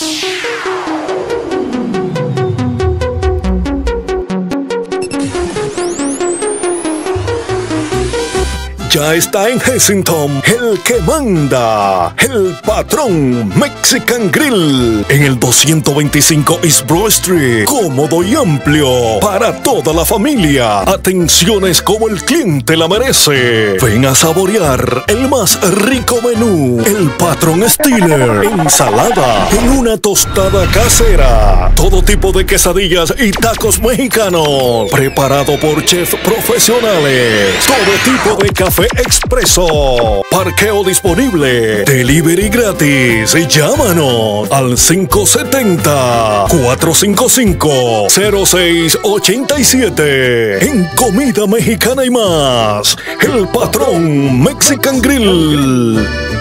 Ya está en Hessington, el que manda, el patrón Mexican Grill, en el 225 East Broad Street, cómodo y amplio para toda la familia. Atenciones como el cliente la merece. Ven a saborear el más rico menú, el patrón Steeler, ensalada en una tostada casera, todo tipo de quesadillas y tacos mexicanos, preparado por chefs profesionales, todo tipo de café expreso, parqueo disponible, delivery gratis. Llámanos al 570-455-0687. En comida mexicana y más, el patrón Mexican Grill.